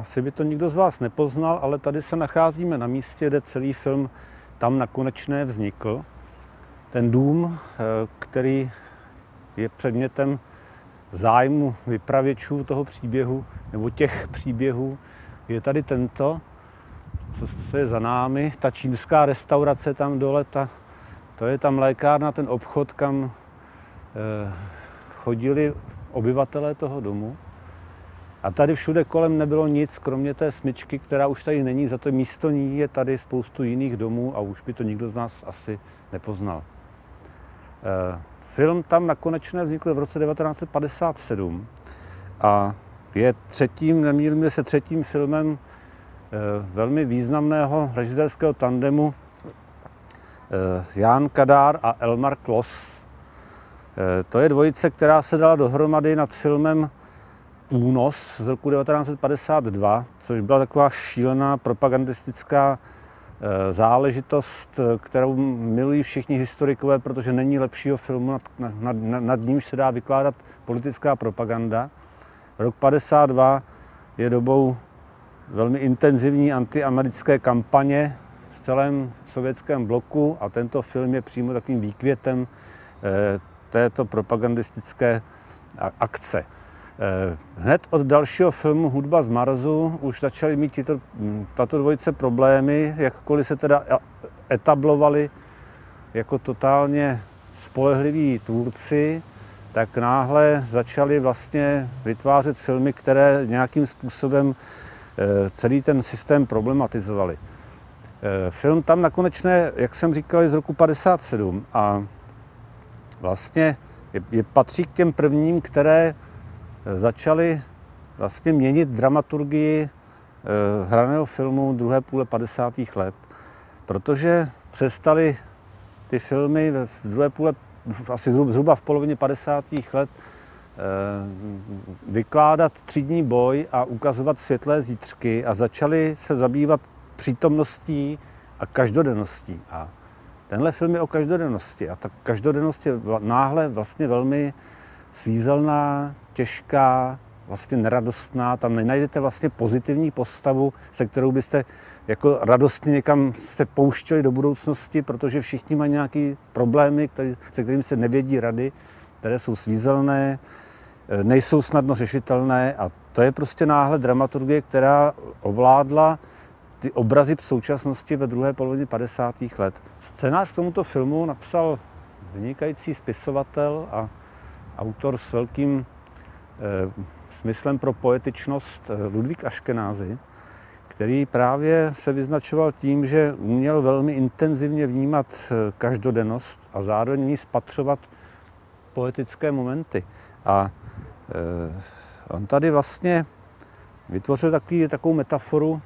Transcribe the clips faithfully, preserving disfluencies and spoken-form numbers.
asi by to nikdo z vás nepoznal, ale tady se nacházíme na místě, kde celý film Tam na konečné vznikl. Ten dům, který je předmětem zájmu vypravěčů toho příběhu, nebo těch příběhů, je tady tento, co je za námi, ta čínská restaurace tam dole, ta, to je tam lékárna, ten obchod, kam eh, chodili obyvatelé toho domu. A tady všude kolem nebylo nic, kromě té smyčky, která už tady není, za to místo ní je tady spoustu jiných domů a už by to nikdo z nás asi nepoznal. Eh, film Tam na konečné vznikl v roce devatenáct set padesát sedm a je třetím, nemýlím se třetím filmem eh, velmi významného režisérského tandemu eh, Jan Kadár a Elmar Klos. Eh, to je dvojice, která se dala dohromady nad filmem Únos z roku devatenáct set padesát dva, což byla taková šílená propagandistická záležitost, kterou milují všichni historikové, protože není lepšího filmu, nad, nad, nad, nad nímž se dá vykládat politická propaganda. Rok padesát dva je dobou velmi intenzivní antiamerické kampaně v celém sovětském bloku a tento film je přímo takovým výkvětem této propagandistické akce. Hned od dalšího filmu Hudba z Marsu už začaly mít tyto, tato dvojice problémy, jakkoliv se teda etablovali jako totálně spolehliví tvůrci, tak náhle začali vlastně vytvářet filmy, které nějakým způsobem celý ten systém problematizovali. Film Tam na konečné, jak jsem říkal, je z roku padesát sedm a vlastně je, je, patří k těm prvním, které začali vlastně měnit dramaturgii eh, hraného filmu druhé půle padesátých let, protože přestali ty filmy v druhé půle, asi zhruba v polovině padesátých let, eh, vykládat třídní boj a ukazovat světlé zítřky a začali se zabývat přítomností a každodenností. A tenhle film je o každodennosti a ta každodennost je náhle vlastně velmi svízelná, těžká, vlastně neradostná, tam nenajdete vlastně pozitivní postavu, se kterou byste jako radostně někam jste pouštěli do budoucnosti, protože všichni mají nějaké problémy, který, se kterými se nevědí rady, které jsou svízelné, nejsou snadno řešitelné a to je prostě náhle dramaturgie, která ovládla ty obrazy v současnosti ve druhé polovině padesátých let. Scénář k tomuto filmu napsal vynikající spisovatel a autor s velkým eh, smyslem pro poetičnost Ludvík Aškenázy, který právě se vyznačoval tím, že uměl velmi intenzivně vnímat každodennost a zároveň v ní spatřovat poetické momenty. A eh, on tady vlastně vytvořil takový, takovou metaforu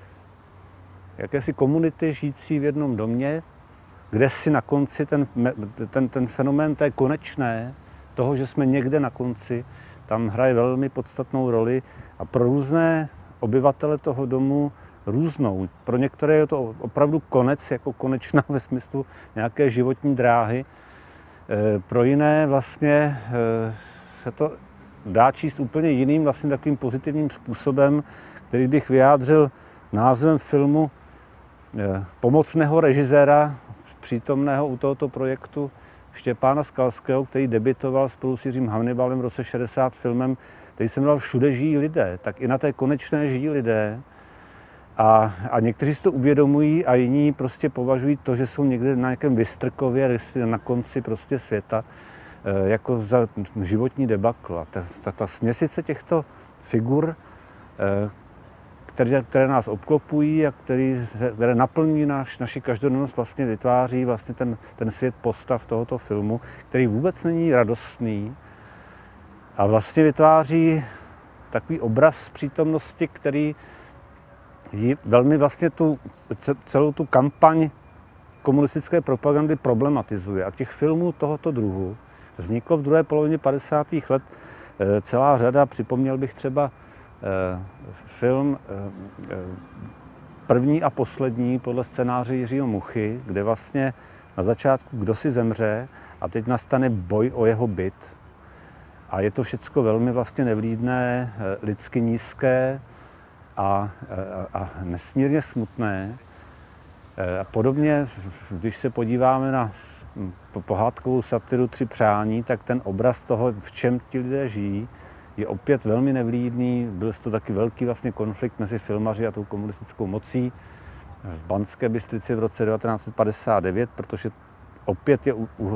jakési komunity žijící v jednom domě, kde si na konci ten, ten, ten fenomén té konečné, toho, že jsme někde na konci, tam hraje velmi podstatnou roli a pro různé obyvatele toho domu různou. Pro některé je to opravdu konec, jako konečná ve smyslu nějaké životní dráhy. Pro jiné vlastně se to dá číst úplně jiným, vlastně takovým pozitivním způsobem, který bych vyjádřil názvem filmu pomocného režiséra přítomného u tohoto projektu Štěpána Skalského, který debitoval spolu s Jiřím Hannibalem v roce šedesát filmem, který se jmenoval Všude žijí lidé, tak i na té konečné žijí lidé. A, a někteří si to uvědomují a jiní prostě považují to, že jsou někde na nějakém Vystrkově, na konci prostě světa, jako za životní debakl. A ta, ta, ta směsice těchto figur, které, které nás obklopují a který, které naplňují naš, naši každodennost, vlastně vytváří vlastně ten, ten svět postav tohoto filmu, který vůbec není radostný a vlastně vytváří takový obraz přítomnosti, který velmi vlastně tu, celou tu kampaň komunistické propagandy problematizuje. A těch filmů tohoto druhu vzniklo v druhé polovině padesátých let celá řada. Připomněl bych třeba film První a poslední podle scénáře Jiřího Muchy, kde vlastně na začátku kdo si zemře a teď nastane boj o jeho byt. A je to všecko velmi vlastně nevlídné, lidsky nízké a, a, a nesmírně smutné. A podobně, když se podíváme na pohádkovou satiru Tři přání, tak ten obraz toho, v čem ti lidé žijí, je opět velmi nevlídný. Byl to taky velký vlastně konflikt mezi filmaři a tou komunistickou mocí v Banské Bystrici v roce devatenáct set padesát devět, protože opět je u, u,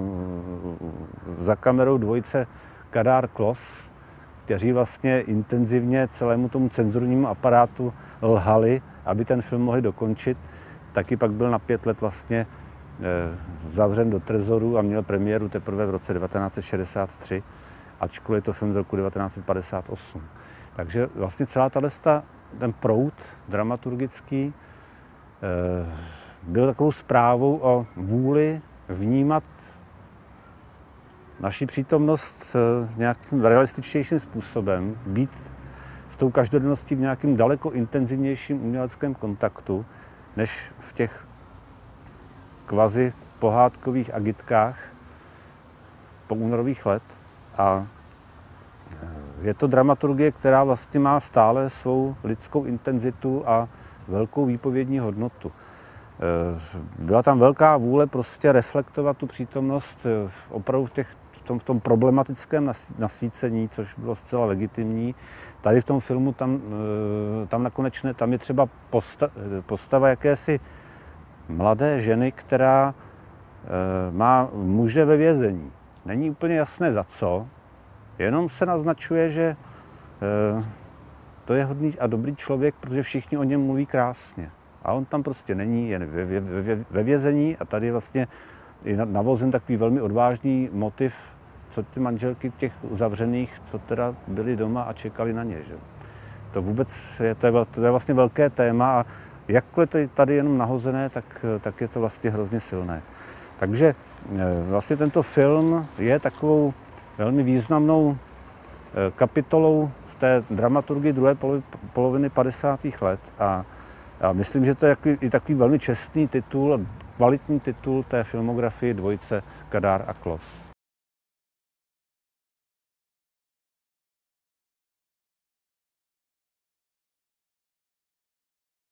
za kamerou dvojice Kadar-Klos, kteří vlastně intenzivně celému tomu cenzurnímu aparátu lhali, aby ten film mohli dokončit. Taky pak byl na pět let vlastně e, zavřen do trezoru a měl premiéru teprve v roce devatenáct set šedesát tři, ačkoliv je to film z roku devatenáct set padesát osm. Takže vlastně celá tato, ten proud dramaturgický e, byl takovou zprávou o vůli vnímat naši přítomnost nějakým realističtějším způsobem, být s tou každodenností v nějakým daleko intenzivnějším uměleckém kontaktu, než v těch kvazi pohádkových agitkách po únorových let. A je to dramaturgie, která vlastně má stále svou lidskou intenzitu a velkou výpovědní hodnotu. Byla tam velká vůle prostě reflektovat tu přítomnost opravdu v, těch, v, tom, v tom problematickém nasvícení, což bylo zcela legitimní. Tady v tom filmu tam, tam nakonec tam je třeba postava, postava jakési mladé ženy, která má muže ve vězení. Není úplně jasné za co, jenom se naznačuje, že to je hodný a dobrý člověk, protože všichni o něm mluví krásně. A on tam prostě není, jen ve, ve, ve, ve vězení a tady vlastně je navozen takový velmi odvážný motiv, co ty manželky těch uzavřených, co teda byly doma a čekali na ně. Že? To vůbec je, to je, to je vlastně velké téma a jakkoliv to je tady jenom nahozené, tak, tak je to vlastně hrozně silné. Takže vlastně tento film je takovou velmi významnou kapitolou v té dramaturgii druhé poloviny padesátých let a Já myslím, že to je i takový velmi čestný titul, kvalitní titul té filmografii dvojice Kadar a Klos.